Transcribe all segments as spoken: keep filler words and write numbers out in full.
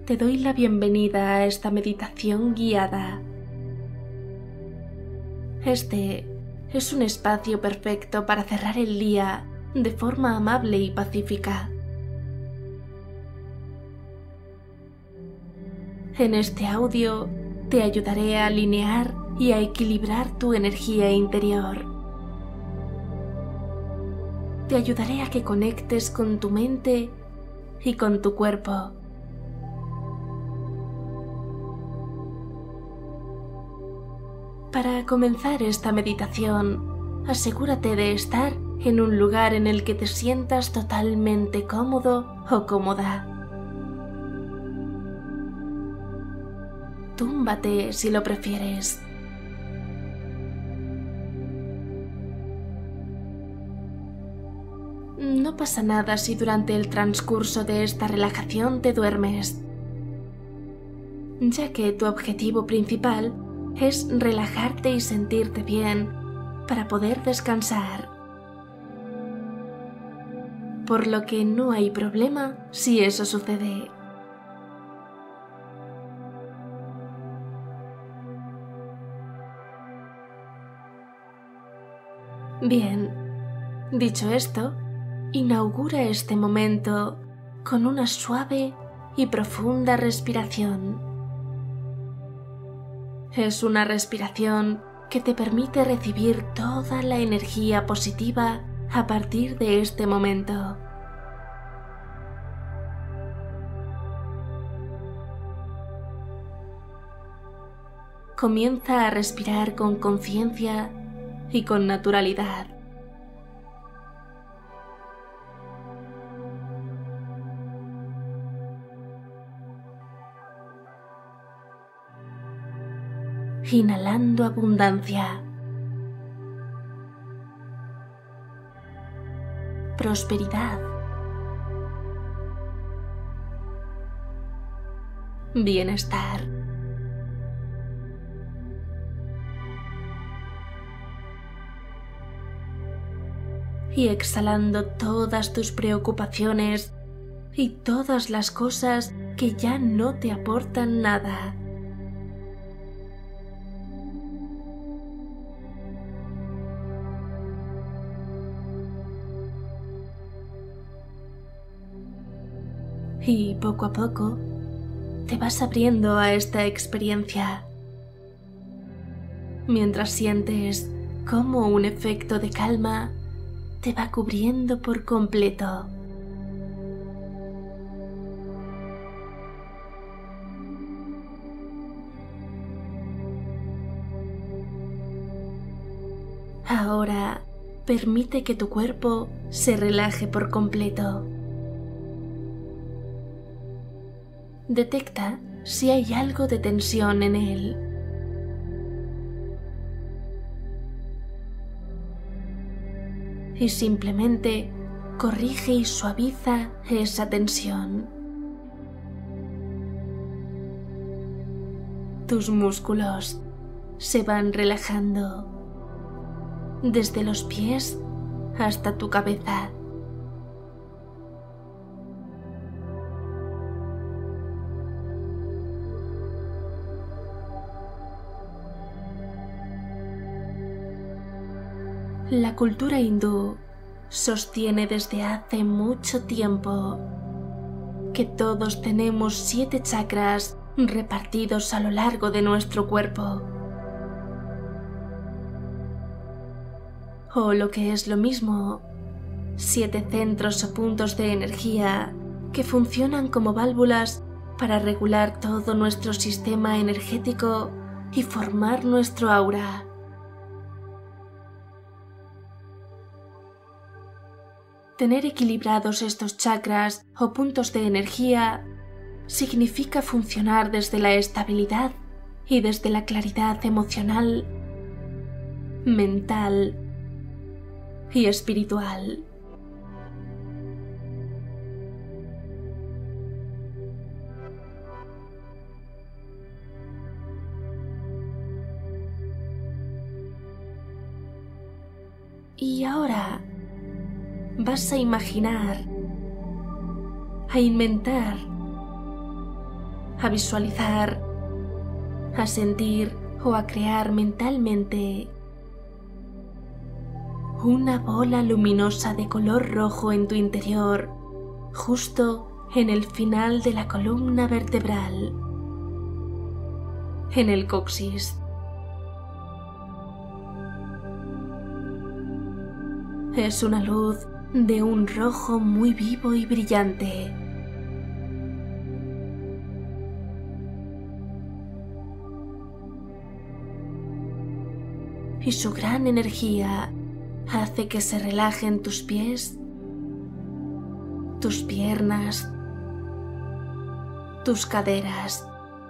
te doy la bienvenida a esta meditación guiada. Este es un espacio perfecto para cerrar el día de forma amable y pacífica. En este audio te ayudaré a alinear y a equilibrar tu energía interior. Te ayudaré a que conectes con tu mente y con tu cuerpo. Para comenzar esta meditación, asegúrate de estar en un lugar en el que te sientas totalmente cómodo o cómoda. Túmbate si lo prefieres. No pasa nada si durante el transcurso de esta relajación te duermes, ya que tu objetivo principal es relajarte y sentirte bien para poder descansar. Por lo que no hay problema si eso sucede. Bien, dicho esto, inaugura este momento con una suave y profunda respiración. Es una respiración que te permite recibir toda la energía positiva a partir de este momento. Comienza a respirar con conciencia y con naturalidad. Inhalando abundancia, prosperidad, bienestar. Y exhalando todas tus preocupaciones y todas las cosas que ya no te aportan nada. Y poco a poco te vas abriendo a esta experiencia, mientras sientes cómo un efecto de calma te va cubriendo por completo. Ahora permite que tu cuerpo se relaje por completo. Detecta si hay algo de tensión en él. Y simplemente corrige y suaviza esa tensión. Tus músculos se van relajando desde los pies hasta tu cabeza. La cultura hindú sostiene desde hace mucho tiempo que todos tenemos siete chakras repartidos a lo largo de nuestro cuerpo. O lo que es lo mismo, siete centros o puntos de energía que funcionan como válvulas para regular todo nuestro sistema energético y formar nuestro aura. Tener equilibrados estos chakras o puntos de energía significa funcionar desde la estabilidad y desde la claridad emocional, mental y espiritual. Y ahora vas a imaginar, a inventar a visualizar, a sentir o a crear mentalmente una bola luminosa de color rojo en tu interior, justo en el final de la columna vertebral, en el coxis. Es una luz de un rojo muy vivo y brillante. Y su gran energía hace que se relajen tus pies, tus piernas, tus caderas,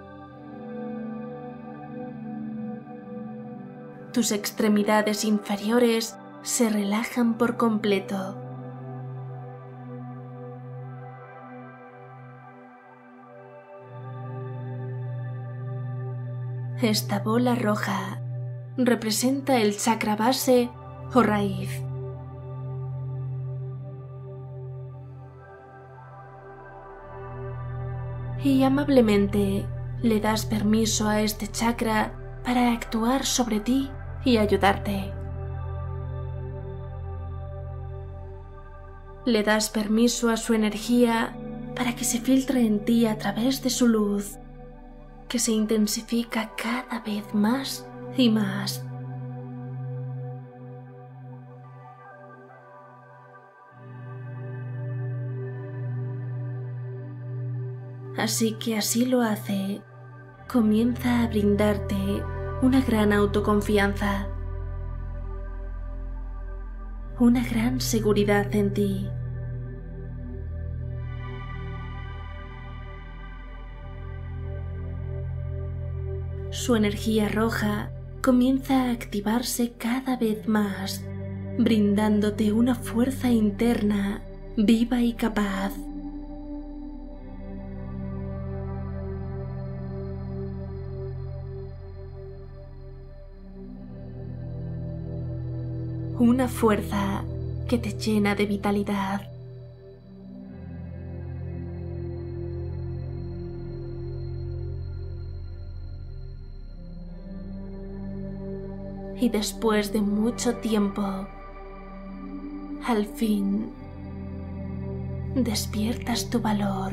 tus extremidades inferiores se relajan por completo. Esta bola roja representa el chakra base o raíz. Y amablemente le das permiso a este chakra para actuar sobre ti y ayudarte. Le das permiso a su energía para que se filtre en ti a través de su luz, que se intensifica cada vez más y más. Así que así lo hace, comienza a brindarte una gran autoconfianza, una gran seguridad en ti. Su energía roja comienza a activarse cada vez más, brindándote una fuerza interna viva y capaz. Una fuerza que te llena de vitalidad. Y después de mucho tiempo, al fin, despiertas tu valor.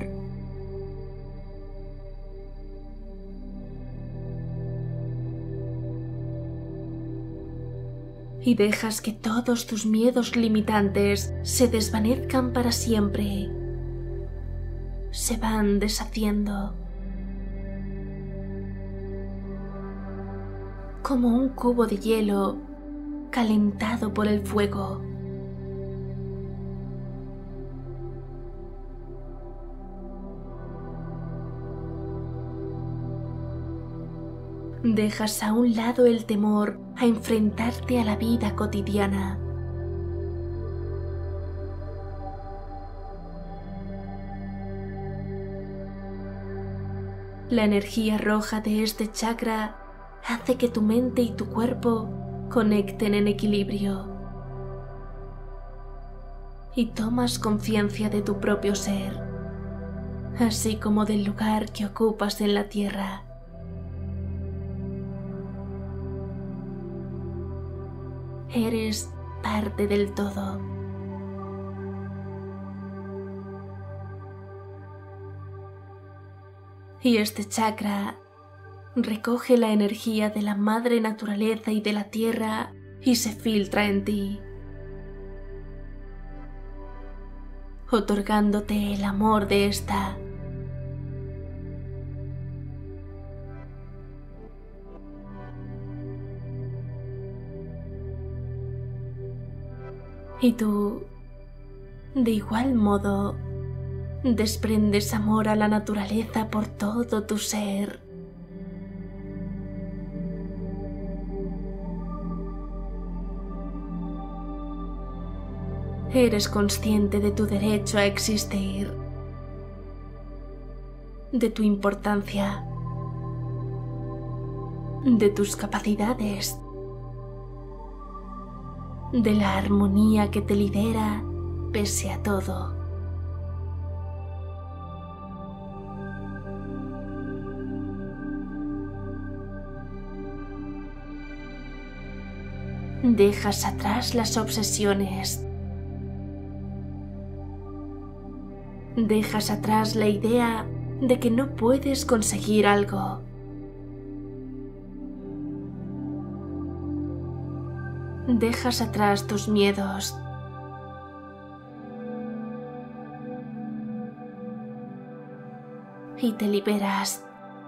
Y dejas que todos tus miedos limitantes se desvanezcan para siempre. Se van deshaciendo. Como un cubo de hielo calentado por el fuego. Dejas a un lado el temor a enfrentarte a la vida cotidiana. La energía roja de este chakra hace que tu mente y tu cuerpo conecten en equilibrio. Y tomas conciencia de tu propio ser, así como del lugar que ocupas en la tierra. Eres parte del todo. Y este chakra recoge la energía de la madre naturaleza y de la tierra y se filtra en ti, otorgándote el amor de esta. Y tú, de igual modo, desprendes amor a la naturaleza por todo tu ser. Eres consciente de tu derecho a existir, de tu importancia, de tus capacidades, de la armonía que te lidera pese a todo. Dejas atrás las obsesiones. Dejas atrás la idea de que no puedes conseguir algo. Dejas atrás tus miedos. Y te liberas.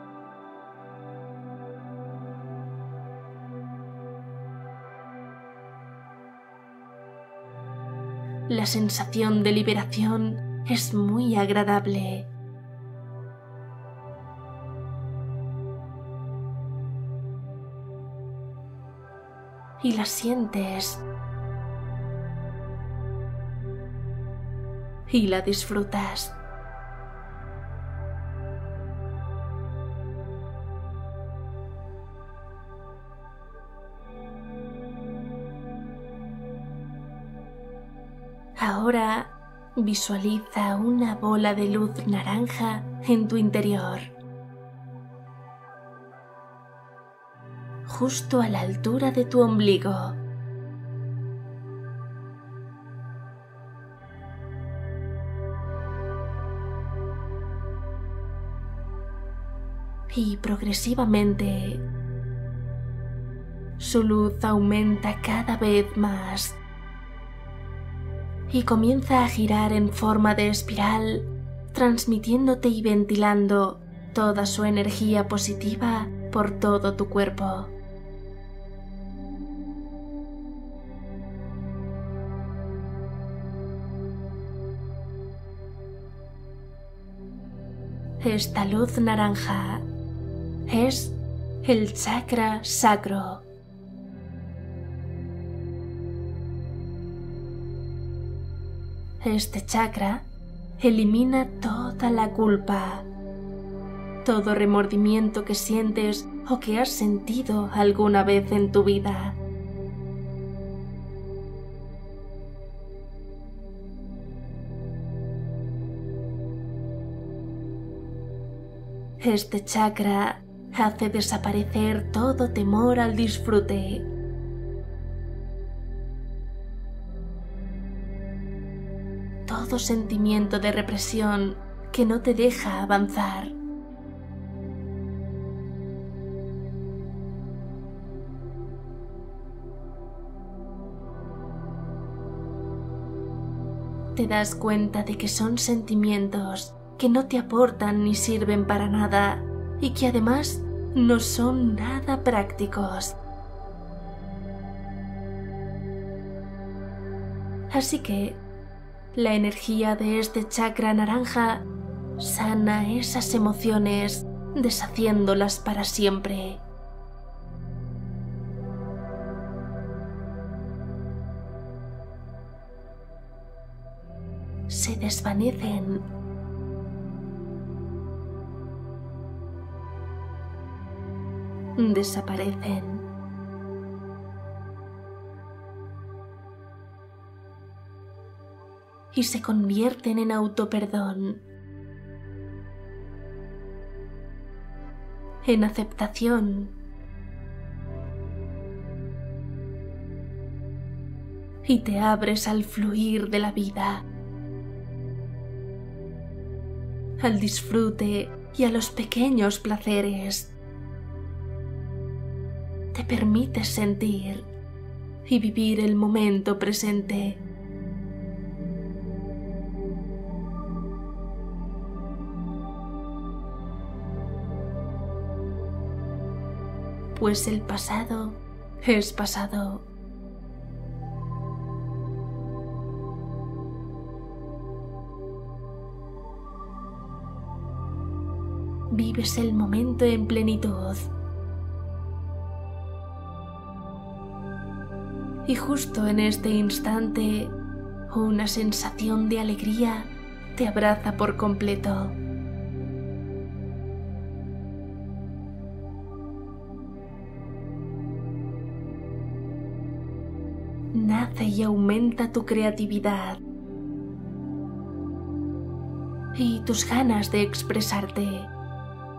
La sensación de liberación es muy agradable. Y la sientes. Y la disfrutas. Ahora visualiza una bola de luz naranja en tu interior, justo a la altura de tu ombligo. Y progresivamente su luz aumenta cada vez más. Y comienza a girar en forma de espiral, transmitiéndote y ventilando toda su energía positiva por todo tu cuerpo. Esta luz naranja es el chakra sacro. Este chakra elimina toda la culpa, todo remordimiento que sientes o que has sentido alguna vez en tu vida. Este chakra hace desaparecer todo temor al disfrute. Todo sentimiento de represión que no te deja avanzar. Te das cuenta de que son sentimientos que no te aportan ni sirven para nada y que además no son nada prácticos. Así que la energía de este chakra naranja sana esas emociones, deshaciéndolas para siempre. Se desvanecen. Desaparecen. Y se convierten en autoperdón, en aceptación y te abres al fluir de la vida, al disfrute y a los pequeños placeres. Te permites sentir y vivir el momento presente. Pues el pasado es pasado. Vives el momento en plenitud. Y justo en este instante, una sensación de alegría te abraza por completo. Nace y aumenta tu creatividad y tus ganas de expresarte.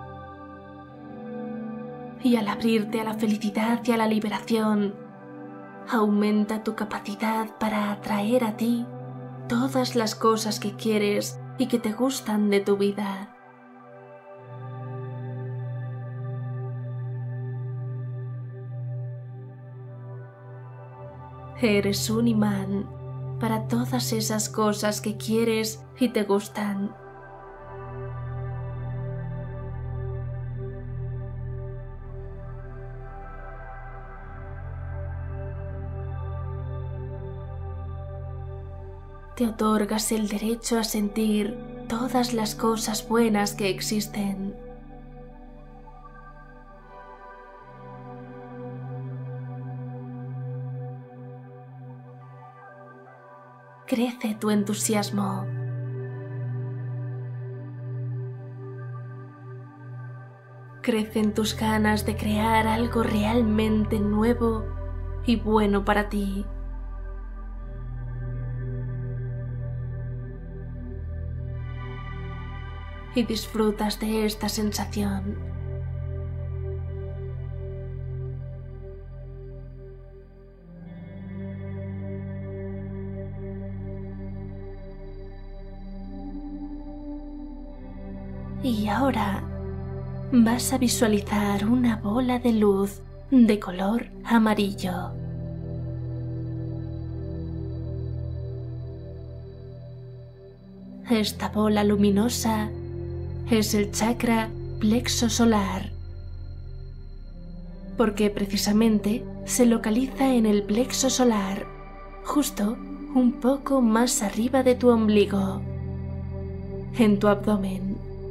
Y al abrirte a la felicidad y a la liberación, aumenta tu capacidad para atraer a ti todas las cosas que quieres y que te gustan de tu vida. Eres un imán para todas esas cosas que quieres y te gustan. Te otorgas el derecho a sentir todas las cosas buenas que existen. Crece tu entusiasmo. Crecen tus ganas de crear algo realmente nuevo y bueno para ti. Y disfrutas de esta sensación. Y ahora vas a visualizar una bola de luz de color amarillo. Esta bola luminosa es el chakra plexo solar, porque precisamente se localiza en el plexo solar, justo un poco más arriba de tu ombligo, en tu abdomen.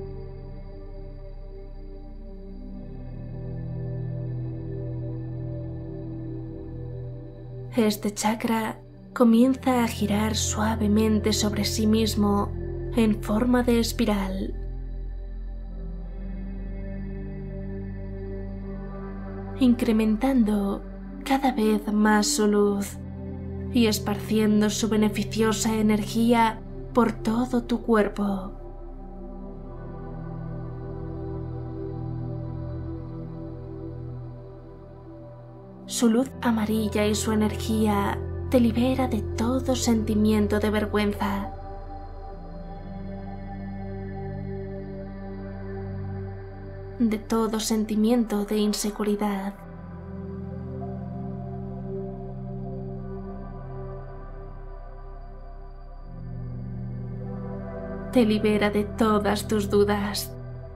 Este chakra comienza a girar suavemente sobre sí mismo en forma de espiral. Incrementando cada vez más su luz y esparciendo su beneficiosa energía por todo tu cuerpo. Su luz amarilla y su energía te libera de todo sentimiento de vergüenza. De todo sentimiento de inseguridad. Te libera de todas tus dudas.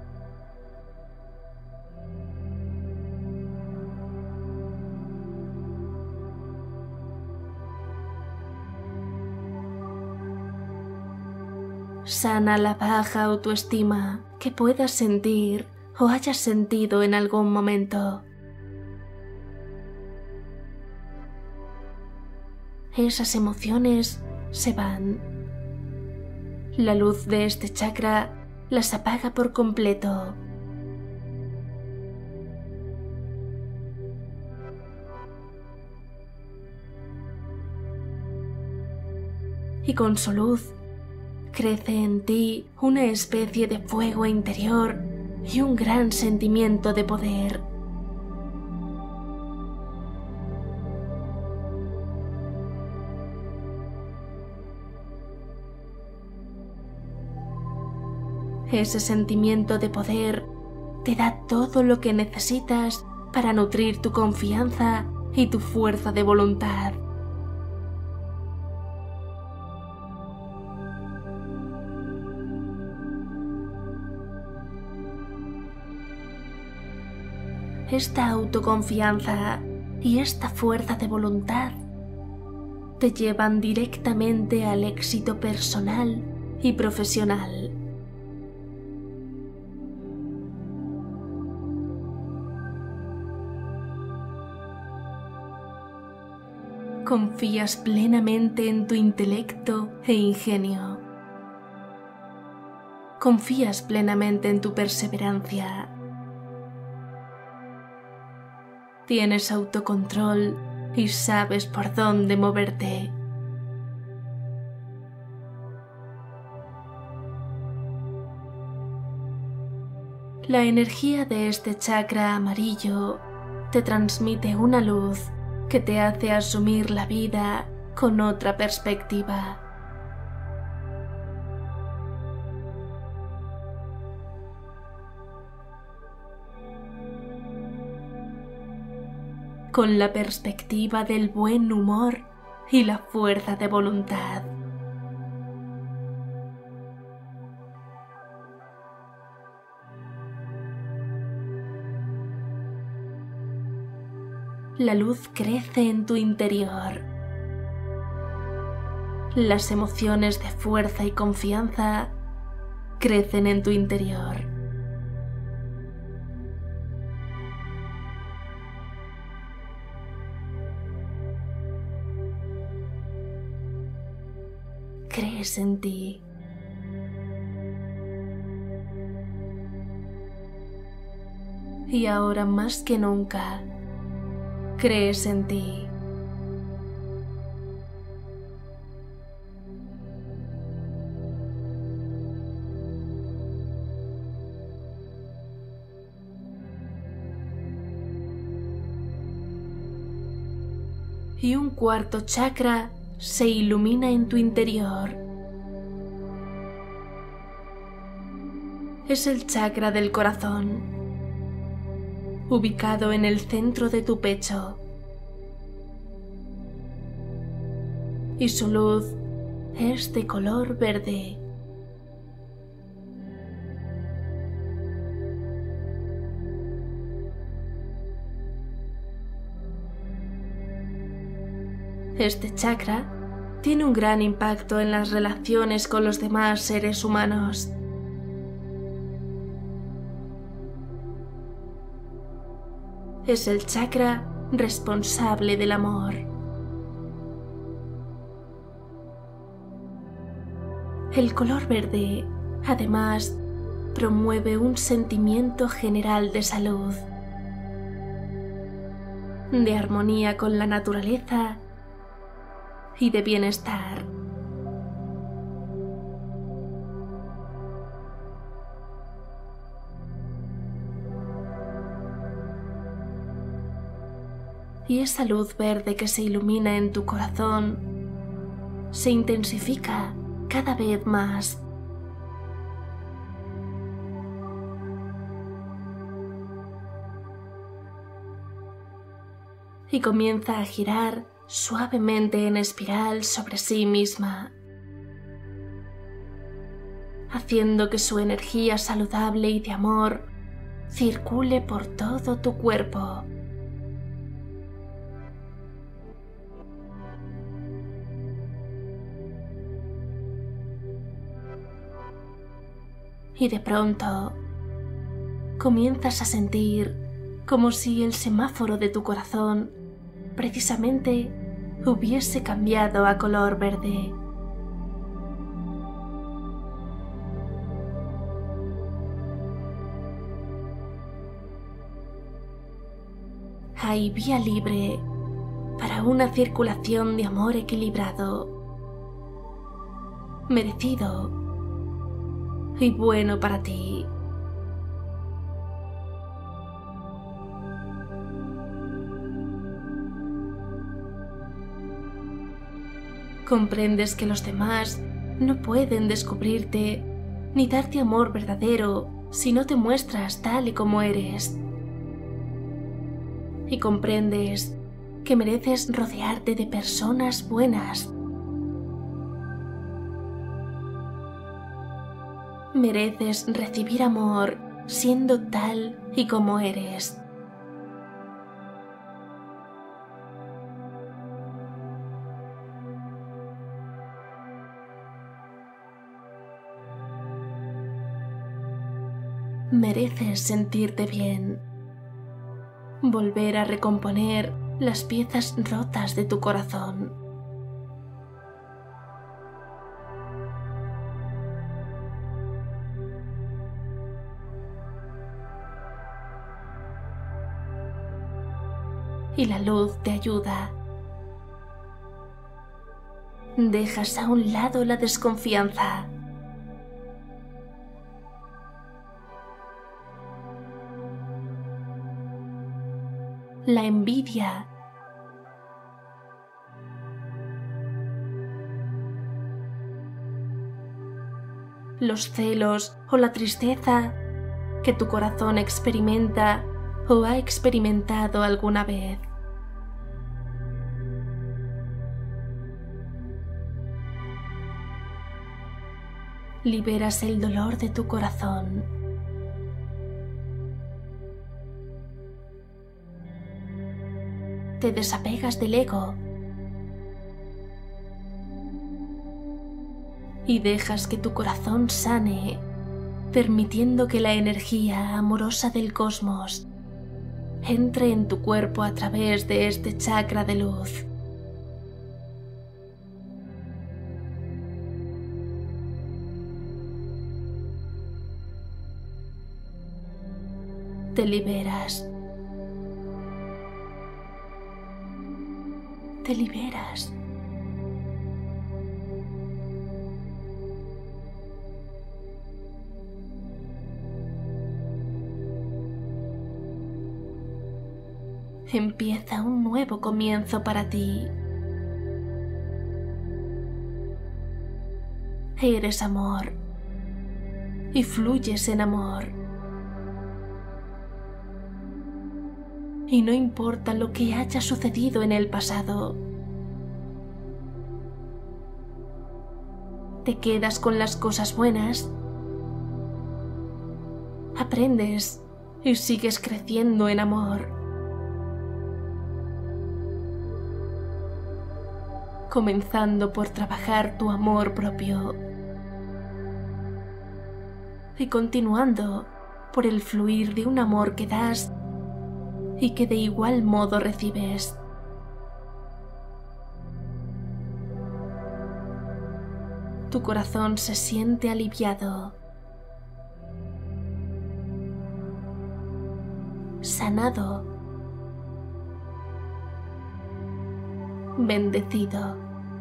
Sana la baja autoestima que puedas sentir o hayas sentido en algún momento. Esas emociones se van. La luz de este chakra las apaga por completo. Y con su luz crece en ti una especie de fuego interior y un gran sentimiento de poder. Ese sentimiento de poder te da todo lo que necesitas para nutrir tu confianza y tu fuerza de voluntad. Esta autoconfianza y esta fuerza de voluntad te llevan directamente al éxito personal y profesional. Confías plenamente en tu intelecto e ingenio. Confías plenamente en tu perseverancia. Tienes autocontrol y sabes por dónde moverte. La energía de este chakra amarillo te transmite una luz que te hace asumir la vida con otra perspectiva. Con la perspectiva del buen humor y la fuerza de voluntad. La luz crece en tu interior. Las emociones de fuerza y confianza crecen en tu interior. Crees en ti. Y ahora más que nunca, crees en ti. Y un cuarto chakra se ilumina en tu interior. Es el chakra del corazón, ubicado en el centro de tu pecho. Y su luz es de color verde. Este chakra tiene un gran impacto en las relaciones con los demás seres humanos. Es el chakra responsable del amor. El color verde, además, promueve un sentimiento general de salud, de armonía con la naturaleza y de bienestar. Y esa luz verde que se ilumina en tu corazón se intensifica cada vez más. Y comienza a girar suavemente en espiral sobre sí misma, haciendo que su energía saludable y de amor circule por todo tu cuerpo. Y de pronto comienzas a sentir como si el semáforo de tu corazón precisamente hubiese cambiado a color verde. Hay vía libre para una circulación de amor equilibrado, merecido y bueno para ti. Comprendes que los demás no pueden descubrirte ni darte amor verdadero si no te muestras tal y como eres. Y comprendes que mereces rodearte de personas buenas. Mereces recibir amor siendo tal y como eres. Mereces sentirte bien, volver a recomponer las piezas rotas de tu corazón. Y la luz te ayuda. Dejas a un lado la desconfianza. La envidia los celos o la tristeza que tu corazón experimenta o ha experimentado alguna vez. Liberas el dolor de tu corazón. Te desapegas del ego y dejas que tu corazón sane, permitiendo que la energía amorosa del cosmos entre en tu cuerpo a través de este chakra de luz. Te liberas. Te liberas. Empieza un nuevo comienzo para ti. Eres amor y fluyes en amor. Y no importa lo que haya sucedido en el pasado, te quedas con las cosas buenas, aprendes y sigues creciendo en amor. Comenzando por trabajar tu amor propio y continuando por el fluir de un amor que das y que de igual modo recibes. Tu corazón se siente aliviado, sanado, bendecido.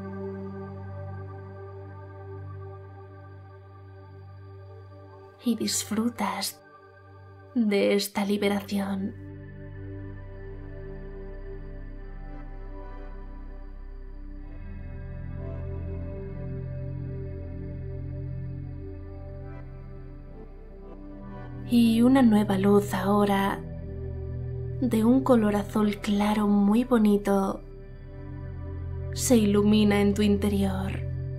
Y disfrutas de esta liberación. Y una nueva luz ahora, de un color azul claro muy bonito, se ilumina en tu interior,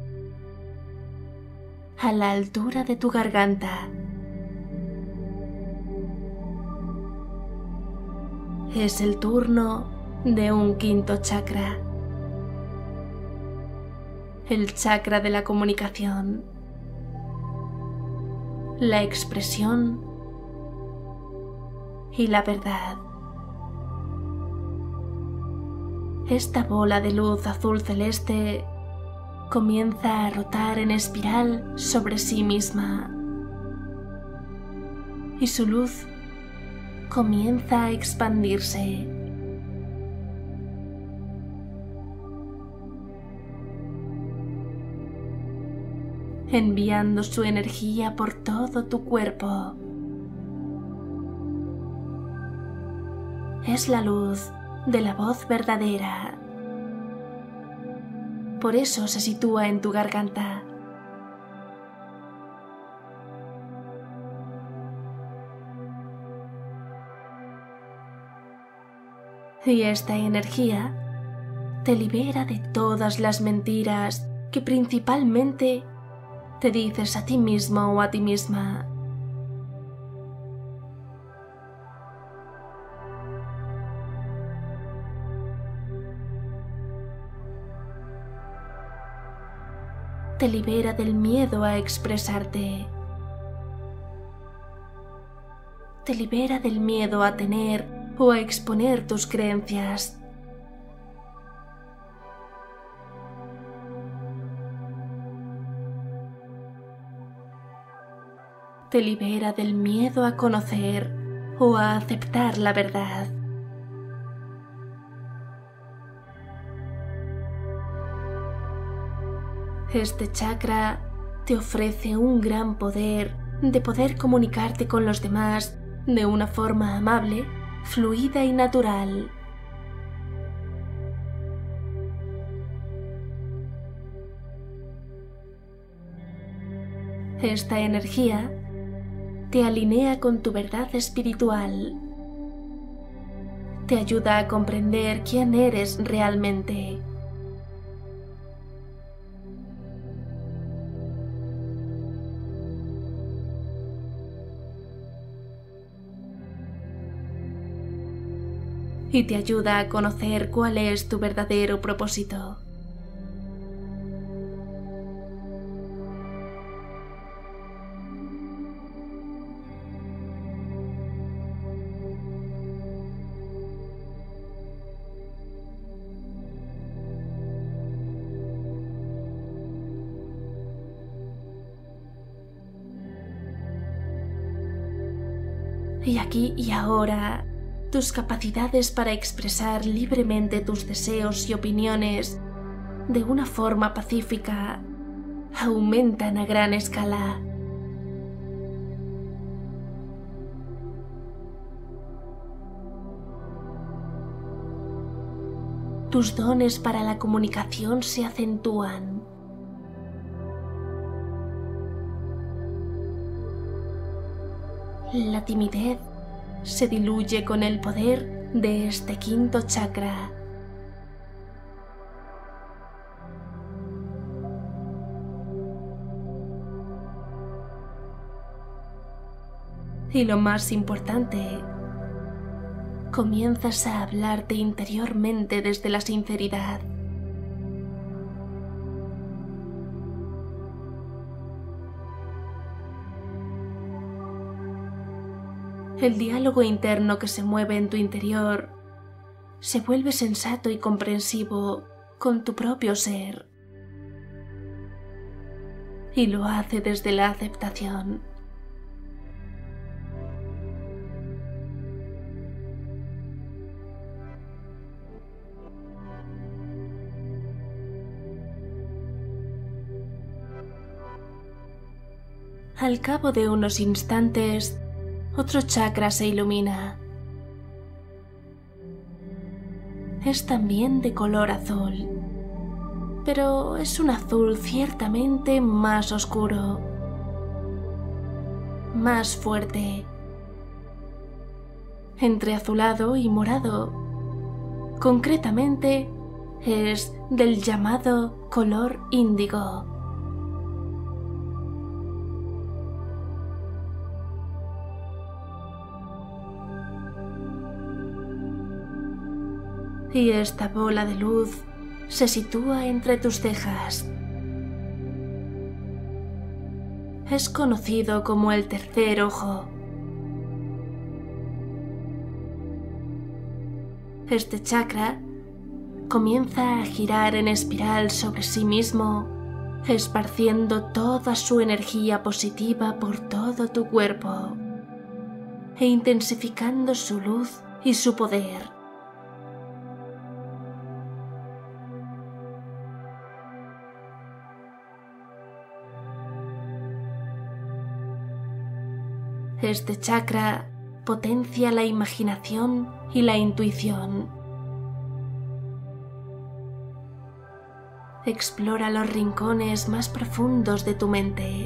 a la altura de tu garganta. Es el turno de un quinto chakra, el chakra de la comunicación, la expresión y la verdad. Esta bola de luz azul celeste comienza a rotar en espiral sobre sí misma y su luz comienza a expandirse. Enviando su energía por todo tu cuerpo. Es la luz de la voz verdadera. Por eso se sitúa en tu garganta. Y esta energía te libera de todas las mentiras que principalmente te dices a ti mismo o a ti misma. Te libera del miedo a expresarte. Te libera del miedo a tener o a exponer tus creencias. Te libera del miedo a conocer o a aceptar la verdad. Este chakra te ofrece un gran poder de poder comunicarte con los demás de una forma amable, fluida y natural. Esta energía te alinea con tu verdad espiritual. Te ayuda a comprender quién eres realmente. Y te ayuda a conocer cuál es tu verdadero propósito. Y aquí y ahora, tus capacidades para expresar libremente tus deseos y opiniones de una forma pacífica aumentan a gran escala. Tus dones para la comunicación se acentúan. La timidez se diluye con el poder de este quinto chakra. Y lo más importante, comienzas a hablarte interiormente desde la sinceridad. El diálogo interno que se mueve en tu interior se vuelve sensato y comprensivo con tu propio ser. Y lo hace desde la aceptación. Al cabo de unos instantes, otro chakra se ilumina. Es también de color azul, pero es un azul ciertamente más oscuro, más fuerte, entre azulado y morado. Concretamente, es del llamado color índigo. Y esta bola de luz se sitúa entre tus cejas. Es conocido como el tercer ojo. Este chakra comienza a girar en espiral sobre sí mismo, esparciendo toda su energía positiva por todo tu cuerpo e intensificando su luz y su poder. Este chakra potencia la imaginación y la intuición. Explora los rincones más profundos de tu mente.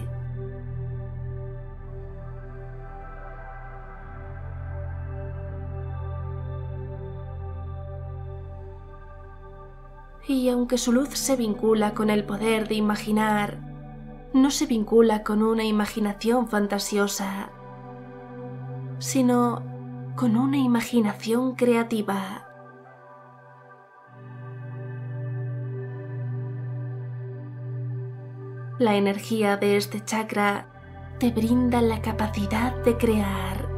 Y aunque su luz se vincula con el poder de imaginar, no se vincula con una imaginación fantasiosa, sino con una imaginación creativa. La energía de este chakra te brinda la capacidad de crear.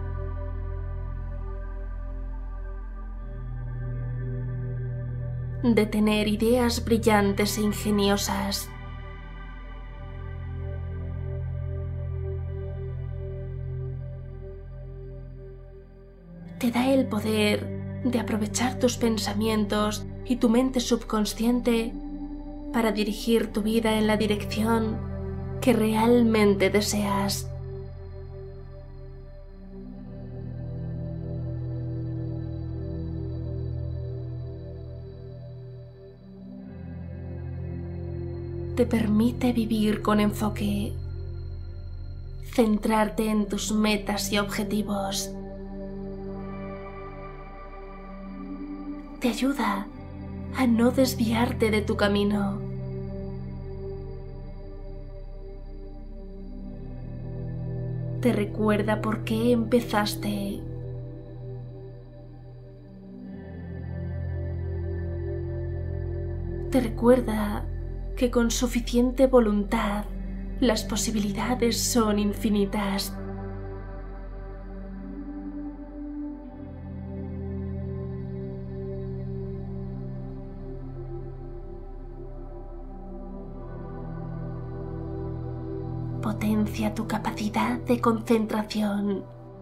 De tener ideas brillantes e ingeniosas. Te da el poder de aprovechar tus pensamientos y tu mente subconsciente para dirigir tu vida en la dirección que realmente deseas. Te permite vivir con enfoque, centrarte en tus metas y objetivos. Te ayuda a no desviarte de tu camino. Te recuerda por qué empezaste. Te recuerda que con suficiente voluntad las posibilidades son infinitas. Potencia tu capacidad de concentración.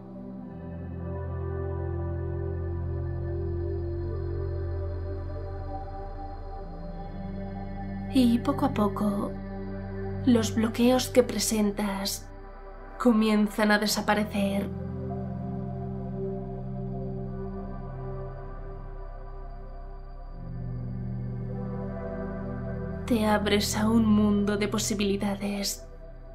Y poco a poco, los bloqueos que presentas comienzan a desaparecer. Te abres a un mundo de posibilidades.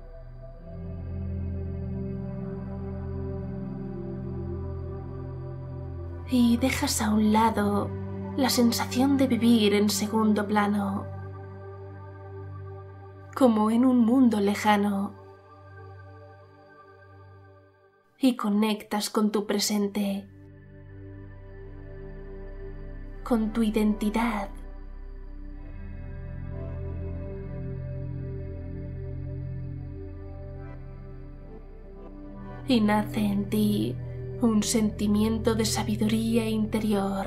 Y dejas a un lado la sensación de vivir en segundo plano, como en un mundo lejano, y conectas con tu presente, con tu identidad. Y nace en ti un sentimiento de sabiduría interior,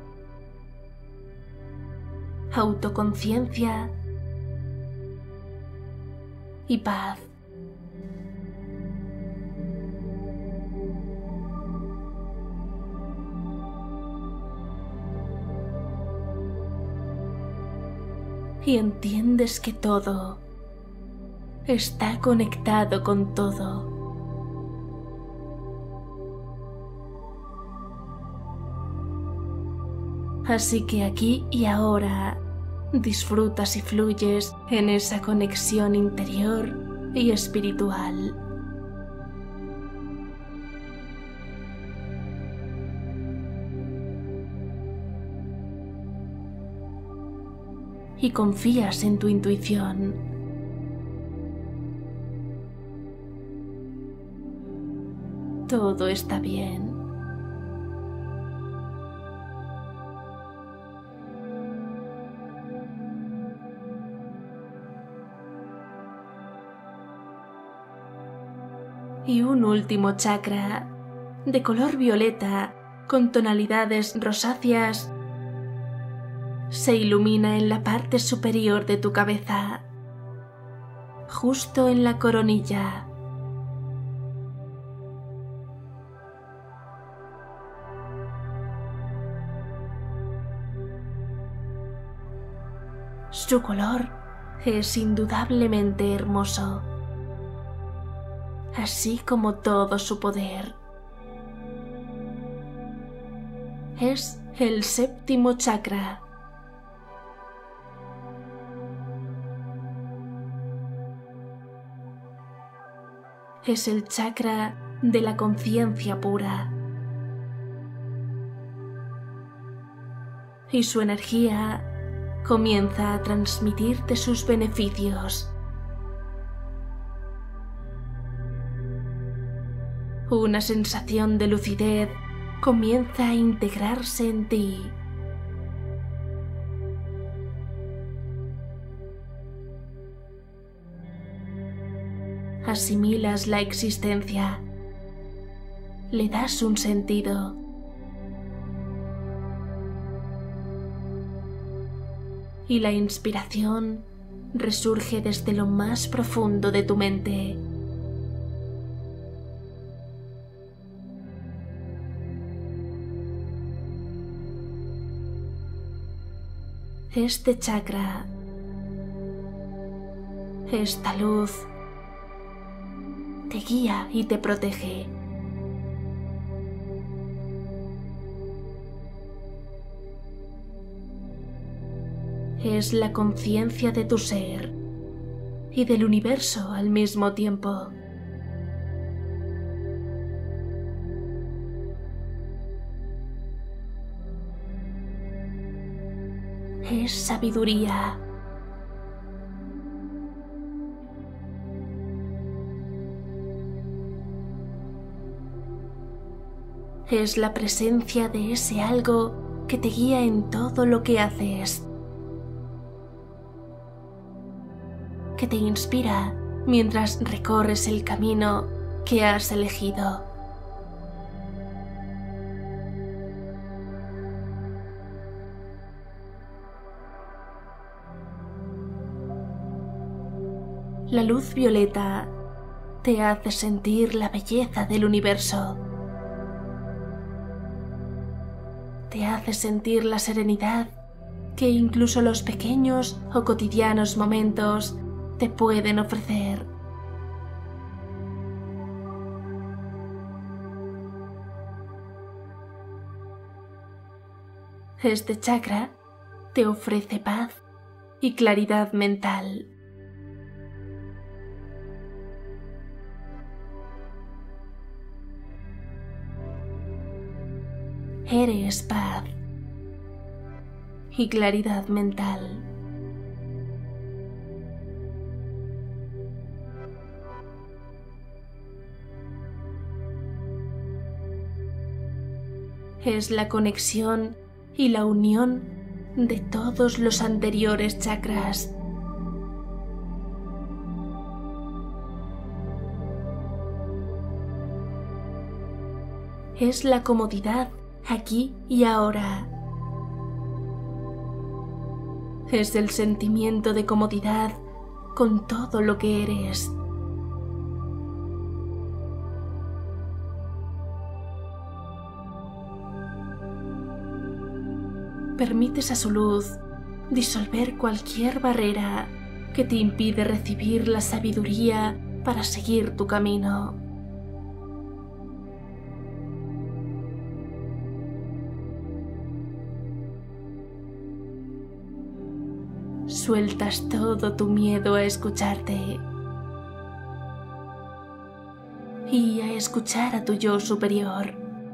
autoconciencia y paz. Y entiendes que todo está conectado con todo. Así que aquí y ahora disfrutas y fluyes en esa conexión interior y espiritual. Y confías en tu intuición. Todo está bien. Y un último chakra de color violeta con tonalidades rosáceas se ilumina en la parte superior de tu cabeza, justo en la coronilla. Su color es indudablemente hermoso, así como todo su poder. Es el séptimo chakra. Es el chakra de la conciencia pura. Y su energía comienza a transmitirte sus beneficios. Una sensación de lucidez comienza a integrarse en ti. Asimilas la existencia, le das un sentido. Y la inspiración resurge desde lo más profundo de tu mente. Este chakra, esta luz, te guía y te protege. Es la conciencia de tu ser y del universo al mismo tiempo. es sabiduría. Es la presencia de ese algo que te guía en todo lo que haces, que te inspira mientras recorres el camino que has elegido. La luz violeta te hace sentir la belleza del universo. Te hace sentir la serenidad que incluso los pequeños o cotidianos momentos te pueden ofrecer. Este chakra te ofrece paz y claridad mental. Eres paz y claridad mental. Es la conexión y la unión de todos los anteriores chakras. Es la comodidad aquí y ahora. Es el sentimiento de comodidad con todo lo que eres. Permites a su luz disolver cualquier barrera que te impide recibir la sabiduría para seguir tu camino. Sueltas todo tu miedo a escucharte y a escuchar a tu yo superior.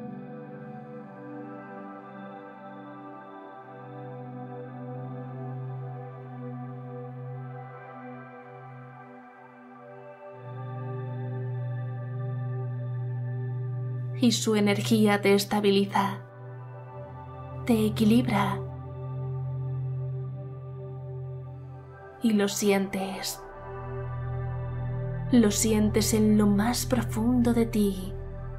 Y su energía te estabiliza, te equilibra y lo sientes. Lo sientes en lo más profundo de ti.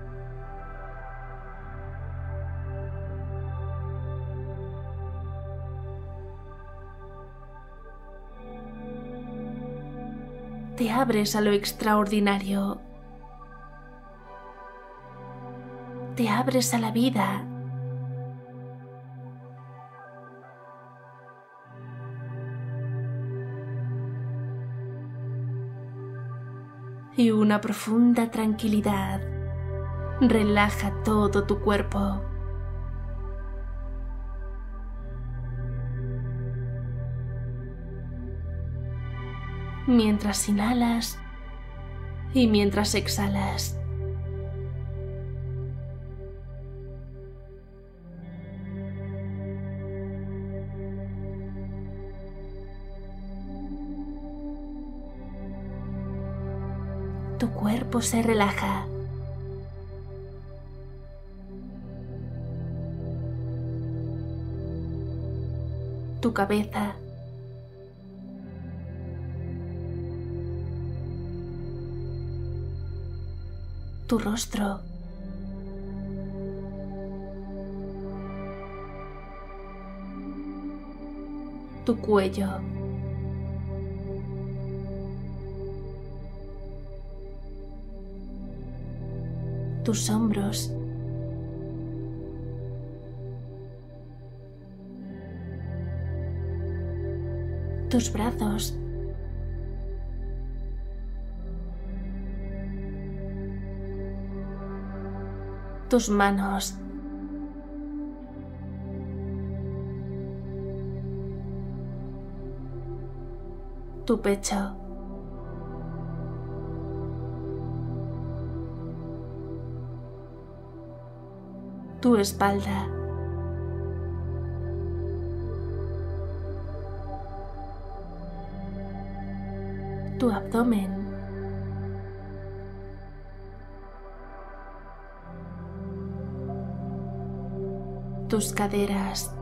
Te abres a lo extraordinario. Te abres a la vida. Y una profunda tranquilidad relaja todo tu cuerpo. Mientras inhalas y mientras exhalas. Tu cuerpo se relaja. Tu cabeza. Tu rostro. Tu cuello. Tus hombros. Tus brazos. Tus manos. Tu pecho. Tu espalda. tu abdomen, tus caderas,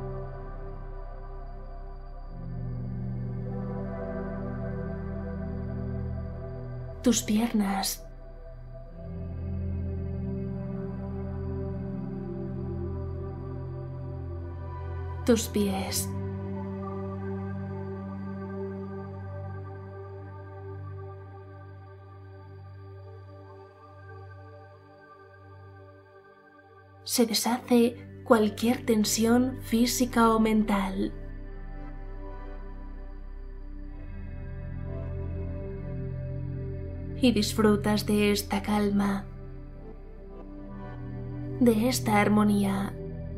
tus piernas, tus pies, se deshace cualquier tensión física o mental. Y disfrutas de esta calma, de esta armonía.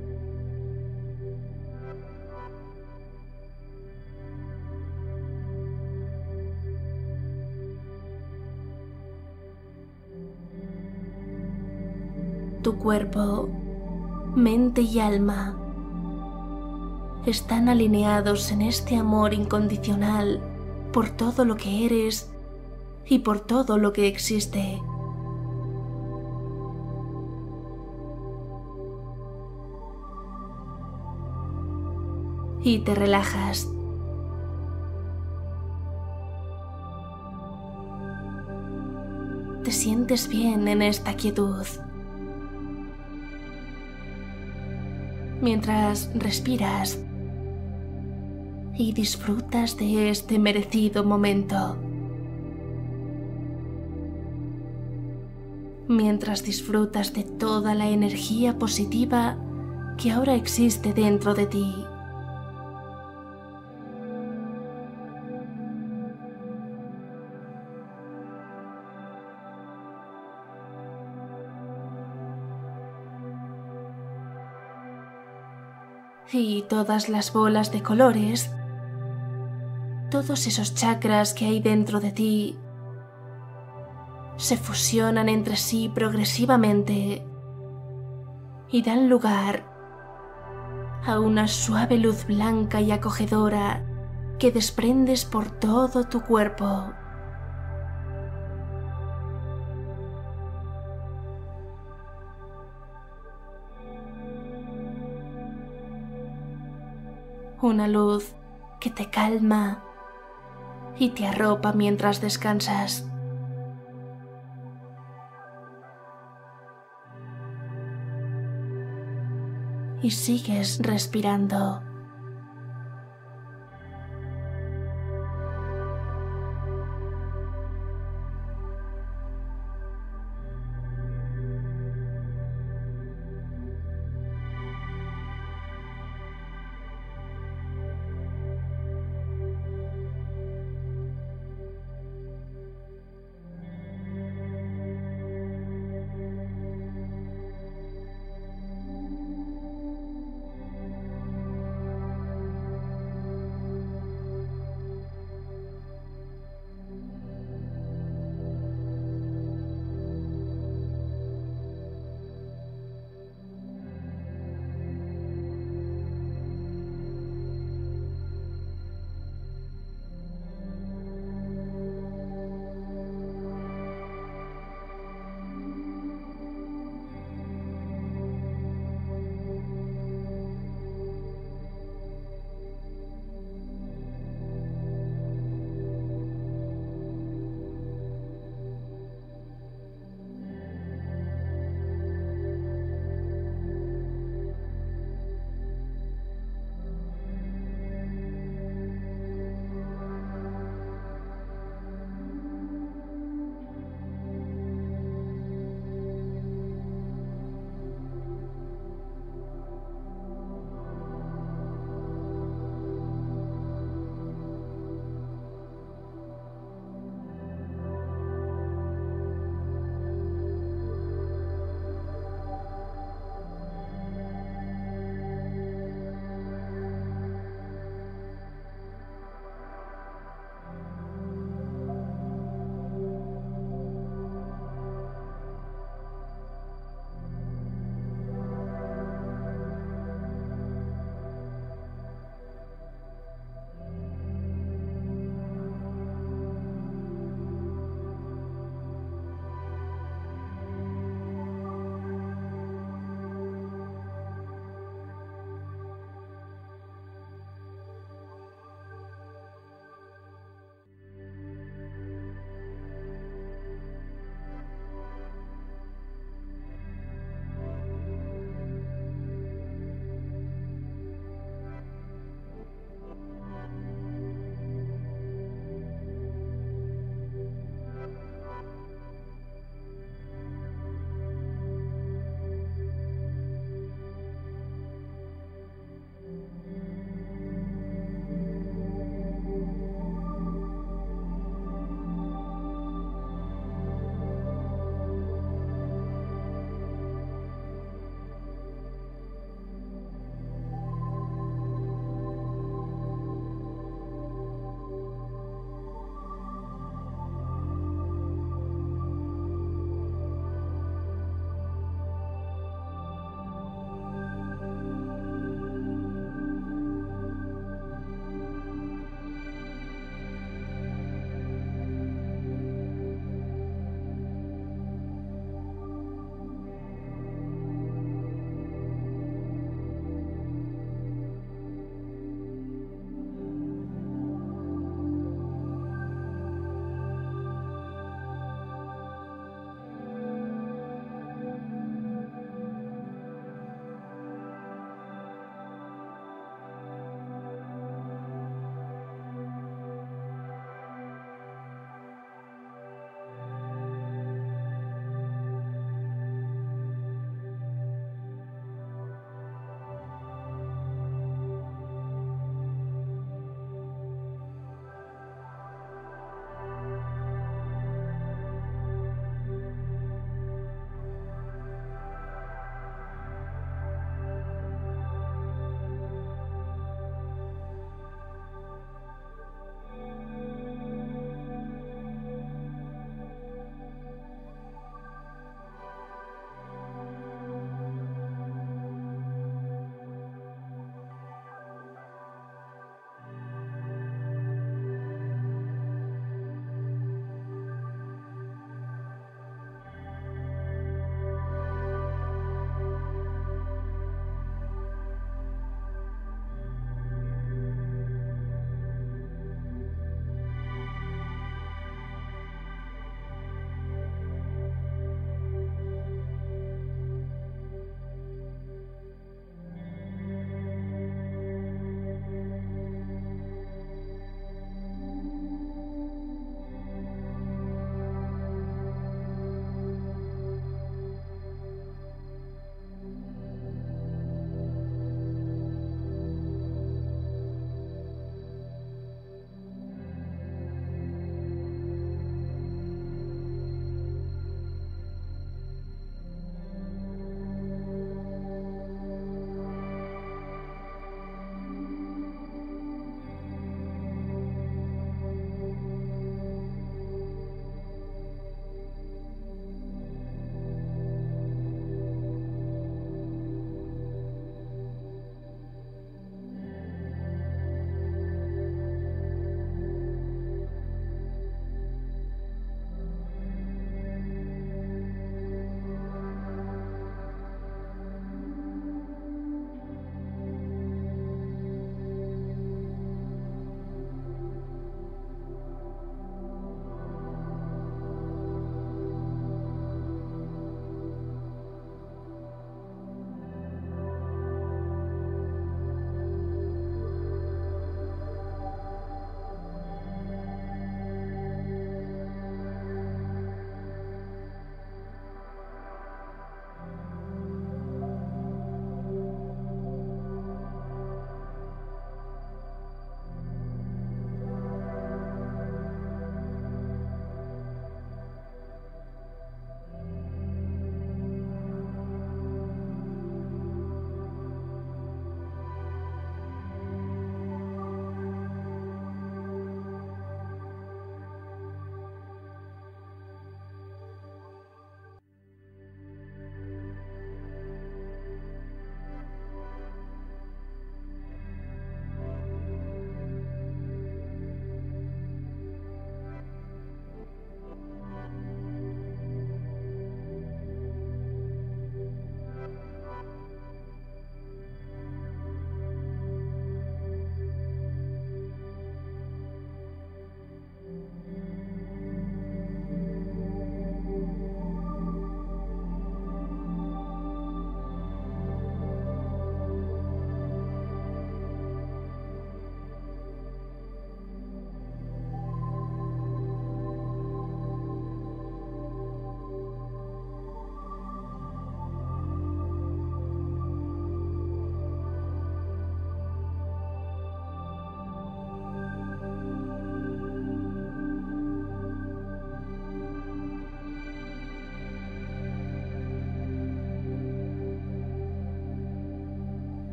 Tu cuerpo, mente y alma están alineados en este amor incondicional por todo lo que eres y por todo lo que existe. Y te relajas. Te sientes bien en esta quietud. Mientras respiras y disfrutas de este merecido momento. Mientras disfrutas de toda la energía positiva que ahora existe dentro de ti. Y todas las bolas de colores, todos esos chakras que hay dentro de ti, se fusionan entre sí progresivamente y dan lugar a una suave luz blanca y acogedora que desprendes por todo tu cuerpo. Una luz que te calma y te arropa mientras descansas. Y sigues respirando.